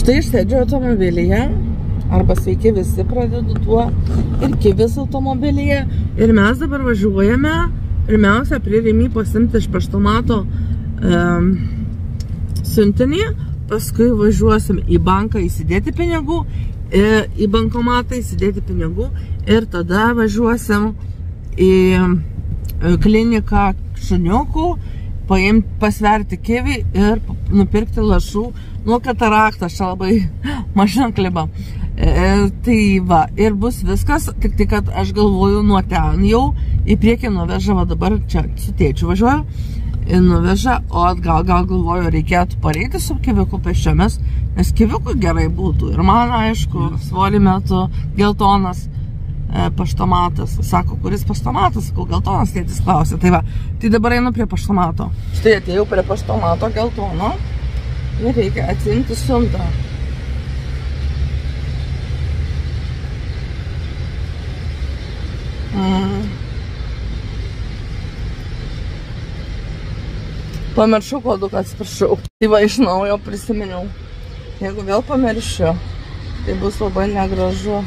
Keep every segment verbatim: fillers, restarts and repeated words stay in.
Štai sėdžiu automobilyje, arba sveiki visi pradedu tuo, ir Kivis automobilyje. Ir mes dabar važiuojame, pirmiausia, prie Rimi pasimti iš paštomato um, siuntinį, paskui važiuosim į banką įsidėti pinigų, į bankomatą įsidėti pinigų ir tada važiuosim į kliniką šuniukų, paimti, pasverti Kivį ir nupirkti lašų nuo kataraktos, čia labai mažam kliba. E, tai va, ir bus viskas, tik tai, kad aš galvoju nuo ten jau į priekį nuveža, va dabar čia su tėčiu važiuoju, ir nuveža, o atgal gal galvoju, reikėtų pareiti su Kiviuku pėsčiomis, nes Kiviukui gerai būtų. Ir man, aišku, svorį metu geltonas e, paštomatas. Sako, kuris paštomatas? Sakau, geltonas, tėtis klausė. Tai va, tai dabar einu prie paštomato. Štai atėjau prie paštomato geltono ir reikia atsiimti siuntą. Mm. Pamiršau koduką, atsiprašau. Tai va, iš naujo prisiminiau. Jeigu vėl pamiršiu, tai bus labai negražu.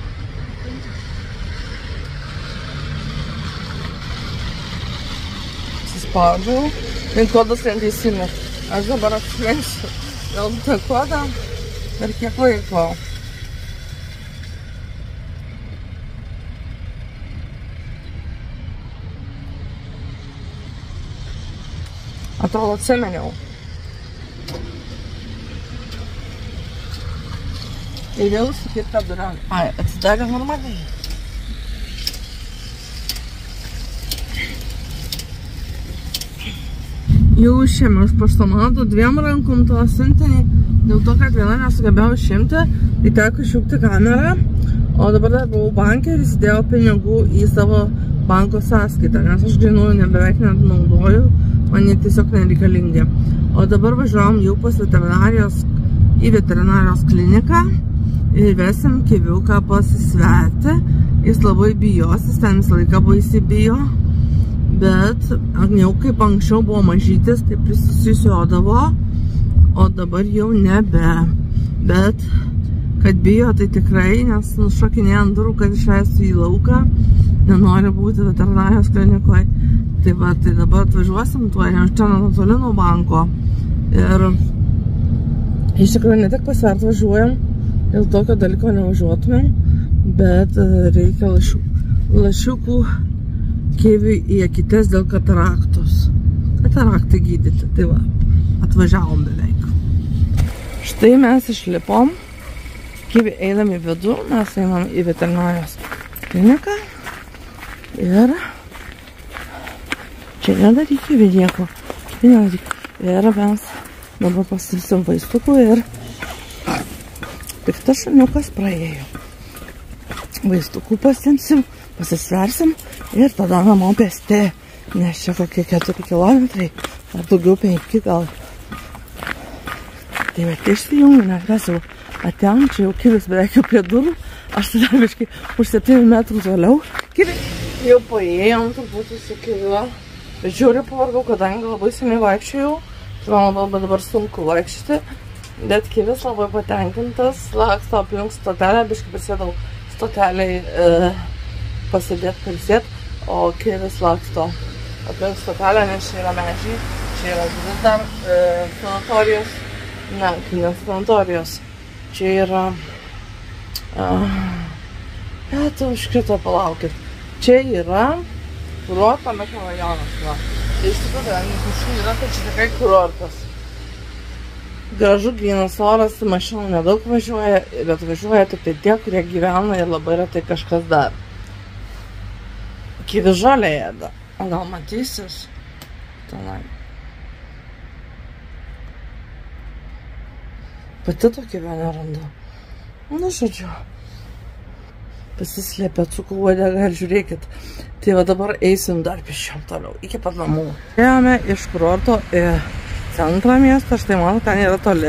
Suspaudžiau. Pin kodas neteisingas. Aš dabar atsilenksiu. Vėl tą kodą ir kiek laiko. Atrodo, atsimeniau. Ir vėl sukirta durelį. Ai, atsidarė normaliai. Jau išėmė iš paštomato dviem rankom to siuntinį, dėl to, kad viena nesugebėjau išimti, tai teko išjungti kamerą, o dabar dar buvau banke ir įsidėjau pinigų į savo banko sąskaitą, nes aš grynųjų nebeveik net naudoju, man jie tiesiog nereikalingi. O dabar važiuojam jau pas veterinarijos, į veterinarijos kliniką ir vesim Kiviuką pasisverti. Jis labai bijos, jis ten visą laiką baisiai bijo, bet jau kaip anksčiau buvo mažytis, tai prisisiodavo, o dabar jau nebe. Bet kad bijo, tai tikrai, nes nušokinėja ant durų, kad išleistų į lauką, nenori būti veterinarijos klinikoje. Tai va, tai dabar atvažiuosim tuo, nes čia netoli nuo banko. Ir iš tikrųjų ne tik pasvert važiuojam, dėl tokio dalyko nevažiuotumėm, bet reikia lašių, lašiukų Kiviui į akytes dėl kataraktos. Kataraktai gydyti, tai va, atvažiavom beveik. Štai mes išlipom, Kiviui einam į vidų, mes einam į veterinarijos kliniką ir čia nedaryki vidėko, čia nedaryki. Ir mes dabar pasilsim vaistukų ir piktas šuniukas praėjo. Vaistukų pasimsim, pasisversim ir tada namo pėsti, nes čia kokie keturi kilometrai, ar daugiau penki gal. Tai bet išsijungiu, nes mes jau atėjom, čia jau Kivis beveik jau prie durų, aš tada biškai už septynių metrų toliau. Kivi, jau paėjom turbūt su Kiviu. Bet žiūriu pavargau, kadangi labai seniai vaikščiojau, tai man labai dabar sunku vaikščioti, bet Kivis labai patenkintas, laksto aplink stotelę, biškai prisėdau stoteliai e, pasidėt, prisėt, o Kivis laksto aplink stotelę, nes čia yra medžiai, čia yra vis dar e, sanatorijos, ne, ne sanatorijos, čia yra, e, ja, tu užkrito, palaukit, čia yra kurorto mikrorajonas, va. Tai iš tikrųjų, miškų yra, kad čia tikrai kurortas. Gražu, grynas oras, mašinų nedaug važiuoja, bet važiuoja tik tai tie, kurie gyvena ir labai retai kažkas dar. Kivis žolę ėda. O gal matysis? Tenai. Pati tokį vieną randu. Nu, žodžiu. Pasislėpė cukų uodegą ir žiūrėkit. Tai va dabar eisim dar pėsčiom toliau, iki pat namų. Ėjome iš kurorto į centrą miestą, štai man ten yra toli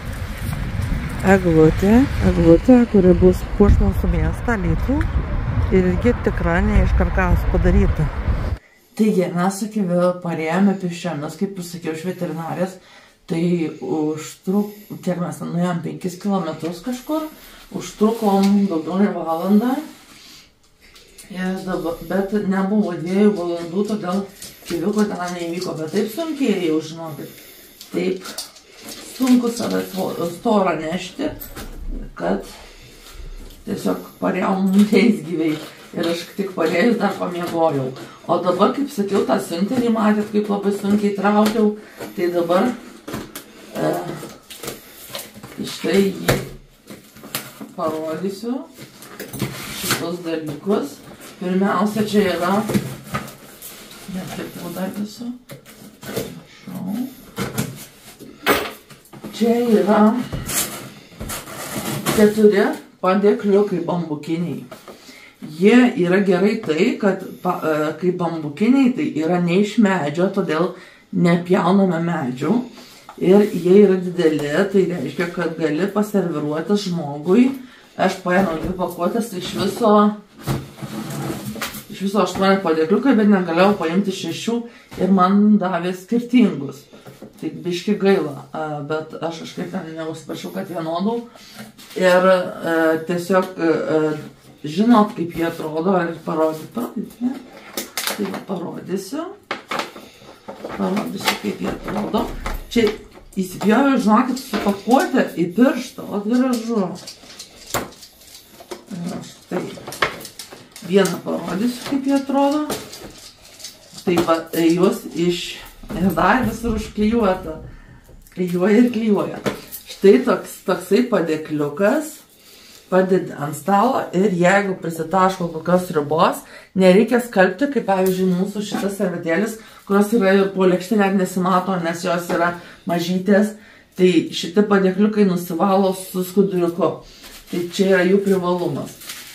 eglutė, eglutė, kuri bus puoš mūsų miestą, Alytų, ir irgi tikra ne iš karkaso padaryta. Taigi, mes su Kiviu parėjome pėsčiomis, kaip pasakiau, iš veterinarijos, Tai užtruk, kiek mes nuėjom penkis kilometrus kažkur, užtrukom daugiau nei valandą. Ir dabar, bet nebuvo dviejų valandų, todėl keliuko ten neįvyko, bet taip sunkiai jau, žinokit. Taip sunku save storą nešti, kad tiesiog parėjom leisgyviai. Ir aš tik parėjus dar pamiegojau. O dabar, kaip sakiau, tą siuntinį matėt, kaip labai sunkiai traukiau. Tai dabar e, štai jį parodysiu. Šitus dalykus. Pirmiausia, čia yra... Net kaip parodysiu. Prašau. Čia yra keturi padėkliukai bambukiniai. Jie yra gerai tai, kad pa, e, kaip bambukiniai, tai yra ne iš medžio, todėl nepjauname medžių. Ir jie yra dideli, tai reiškia, kad gali paserviruoti žmogui. Aš paėmiau dvi pakuotės, tai iš viso, iš viso aštuoni padėkliukai, bet negalėjau paimti šešių ir man davė skirtingus. Tai biški gaila, e, bet aš kažkaip neužsiprašiau, kad vienodų. Ir e, tiesiog... E, žinot, kaip jie atrodo, ar parodyt, parodyt, ne? Tai va, parodysiu. Parodysiu, kaip jie atrodo. Čia įsipjauju, žinokit, supakuoti į pirštą, o gražu. Štai. Vieną parodysiu, kaip jie atrodo. Tai va, juos iš... Ir dar visur užklijuota. Klijuoja ir klijuoja. Štai toks, toksai padėkliukas. Padedi ant stalo ir jeigu prisitaško kokios ribos, nereikia skalbti, kaip pavyzdžiui mūsų šitas servetėlis, kurios yra ir po lėkštė net nesimato, nes jos yra mažytės. Tai šitie padėkliukai nusivalo su skuduriuku. Tai čia yra jų privalumas.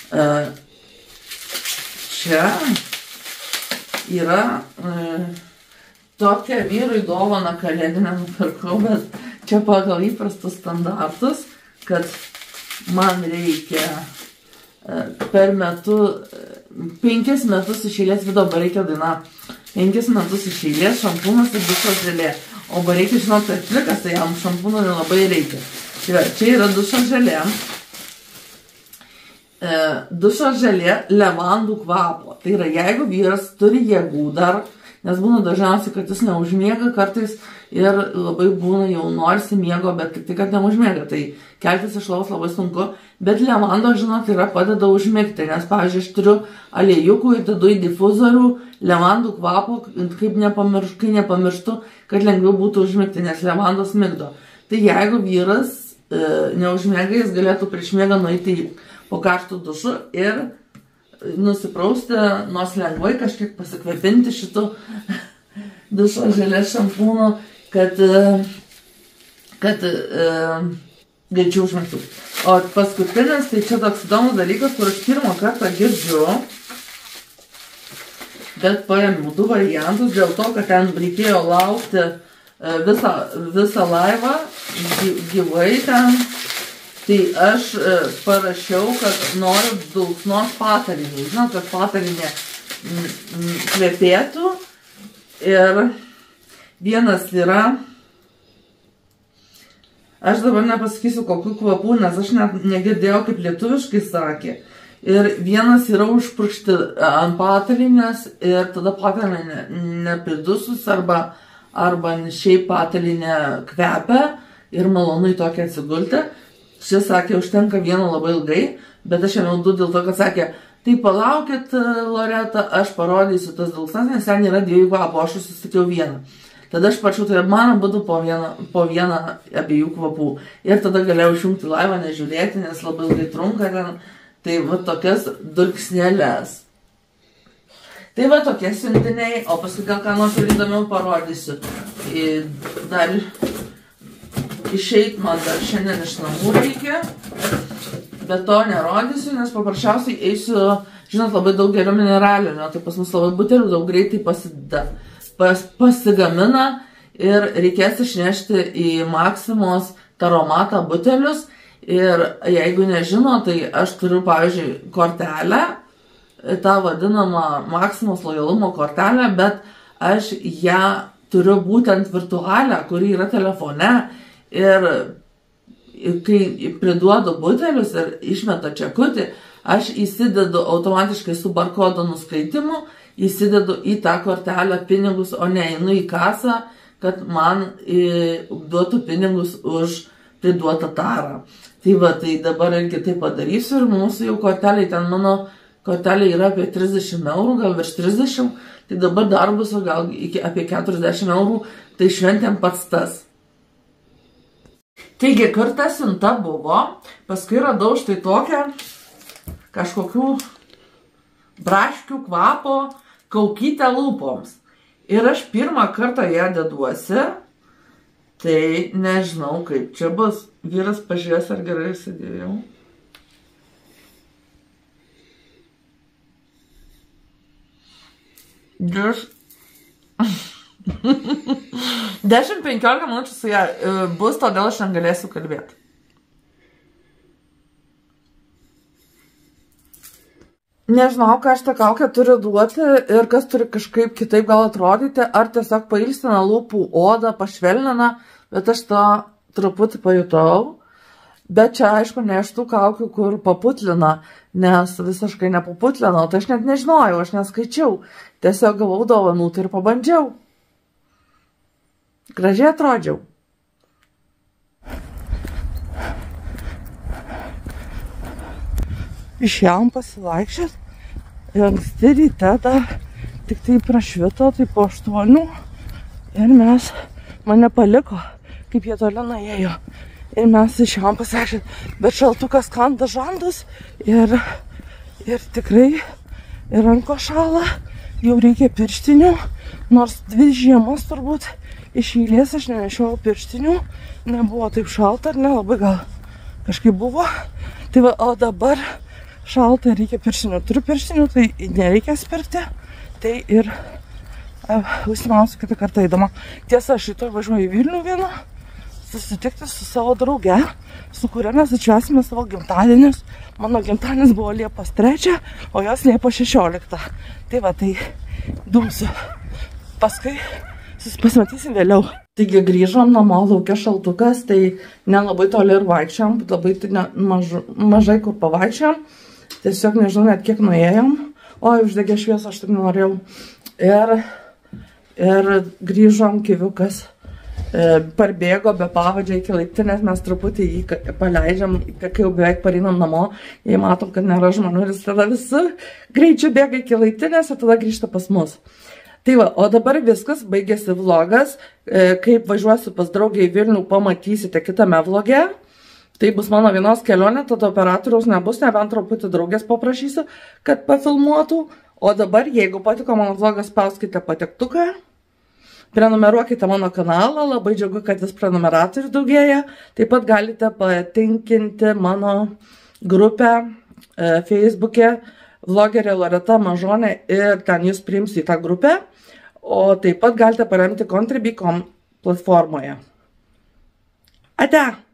Čia yra tokia vyrui dovana kalėdinę nupirkau, bet čia pagal įprastus standartus, kad man reikia per metu, penkis metus iš eilės, video bareikio daina, penkis metus iš eilės šampūnas ir dušo želė. O bareikio, žinot, kad plikas, tai jam šampūno nelabai reikia. Tai čia yra dušo želė. Dušo želė levandų kvapo. Tai yra, jeigu vyras turi jėgų dar, nes būna dažniausiai, kad jis neužmiega kartais ir labai būna jau norisi miego, bet tik tai, kad neužmiega. Tai keltis iš lovos labai sunku. Bet levando, žinot, yra padeda užmigti, nes, pavyzdžiui, aš turiu aliejukų ir dedu į difuzorių levandų kvapų, kaip nepamirštu, kai nepamirštu, kad lengviau būtų užmigti, nes levandos migdo. Tai jeigu vyras e, neužmiega, jis galėtų prieš miegą nueiti po karštų dušų ir nusiprausti, nors lengvai kažkiek pasikvepinti šitų dušo želės šampūnų, kad, kad e, greičiau užmigtų. O paskutinis, tai čia toks įdomus dalykas, kur aš pirmą kartą girdžiu, bet paėmiau du variantus, dėl to, kad ten reikėjo laukti visą, visą laivą, gyvai ten. Tai aš parašiau, kad noriu dulksnos patalinį. Žinot, kad patalinė kvepėtų. Ir vienas yra... Aš dabar nepasakysiu, kokių kvapų, nes aš net negirdėjau, kaip lietuviškai sakė. Ir vienas yra užpurkšti ant patalinės ir tada patalinė nepridusus arba, arba šiaip patalinė kvepia ir malonu į tokią atsigulti. Šis sakė, užtenka vieno labai ilgai, bet aš ėmiau du dėl to, kad sakė, tai palaukit, Loreta, aš parodysiu tas dulksnas, nes ten yra dviejų kvapų, aš susisakiau vieną. Tada aš parašiau, tai man būtų po vieną, po vieną abiejų kvapų. Ir tada galėjau išjungti laivą, nežiūrėti, nes labai ilgai trunka ten. Tai va tokias dulksnėlės. Tai va tokie siuntiniai, o paskui gal ką nors ir įdomiau parodysiu. Dar... Išeit man dar šiandien iš namų reikia, bet to nerodysiu, nes paprasčiausiai eisiu, žinot, labai daug geriau mineralinio, tai pas mus labai butelių daug greitai pasida, pas, pasigamina ir reikės išnešti į Maximos taromatą butelius ir jeigu nežino, tai aš turiu, pavyzdžiui, kortelę, tą vadinamą Maximos lojalumo kortelę, bet aš ją turiu būtent virtualią, kuri yra telefone ir kai priduodu butelius ir išmetu čekutį, aš įsidedu automatiškai su barkodo nuskaitimu, įsidedu į tą kortelę pinigus, o ne einu į kasą, kad man duotų pinigus už priduotą tarą. Tai va, tai dabar irgi tai padarysiu ir mūsų jau korteliai, ten mano kortelė yra apie trisdešimt eurų, gal virš trisdešimt, tai dabar dar bus gal iki apie keturiasdešimt eurų, tai šventėm pats tas. Taigi, kartą siunta buvo, paskui radau štai tokią kažkokių braškių kvapo kaukytę lūpoms. Ir aš pirmą kartą ją deduosi, tai nežinau, kaip čia bus. Vyras pažiūrės, ar gerai įsidėjau. dešimt penkiolika minučių su ją bus, todėl aš negalėsiu kalbėti. Nežinau, ką šitą kaukę turi duoti ir kas turi kažkaip kitaip gal atrodyti, ar tiesiog pailstina lūpų odą, pašvelnina, bet aš tą truputį pajutau. Bet čia, aišku, ne iš tų kaukių, kur paputlina, nes visiškai nepaputlinau, tai aš net nežinojau, aš neskaičiau. Tiesiog gavau dovanų tai ir pabandžiau. Gražiai atrodžiau. Išėjom pasivaikščiot ir anksti ryte dar tik tai prašvito, tai po aštuonių ir mes, mane paliko, kaip jie toli nuėjo ir mes išėjom pasivaikščiot, bet šaltukas kanda žandus ir, ir tikrai ir ranko šala, jau reikia pirštinių, nors dvi žiemas turbūt iš eilės aš nenešiojau pirštinių, nebuvo taip šalta ar nelabai gal kažkaip buvo, tai va, o dabar šalta ir reikia pirštinių. Turiu pirštinių, tai nereikia spirti. Tai ir e, užsimausiu kitą kartą eidama. Tiesa, aš rytoj važiuoju į Vilnių vieną, susitikti su savo drauge, su kuria mes atšvęsime savo gimtadienius. Mano gimtadienis buvo Liepos trečią, o jos Liepos šešioliktą. Tai va, tai dumsiu. Paskui pasimatysim vėliau. Taigi grįžom namo, laukia šaltukas, tai nelabai toli ir vaikščiam, labai ne, maž, mažai kur pavaikščiam. Tiesiog nežinau net kiek nuėjom. Oi, uždegė šviesą, aš taip norėjau. Ir, ir grįžom, kiviukas e, parbėgo be pavadžio iki laiptinės, mes truputį jį paleidžiam, kai jau beveik pareinam namo, jei matom, kad nėra žmonių, ir jis tada visų greičiu bėga iki laiptinės ir tada grįžta pas mus. Tai va, o dabar viskas, baigėsi vlogas, e, kaip važiuosiu pas draugę į Vilnių, pamatysite kitame vloge. Tai bus mano vienos kelionė, tada operatoriaus nebus, nebent truputį draugės paprašysiu, kad pafilmuotų. O dabar, jeigu patiko mano vlogas, spauskite patiktuką, prenumeruokite mano kanalą, labai džiaugiu, kad jis prenumeratorių daugėja. Taip pat galite patinkinti mano grupę e, Facebook'e vlogerė Loreta Mažonė ir ten jūs priimsiu į tą grupę. O taip pat galite paremti Contribui punkt com platformoje. Ate!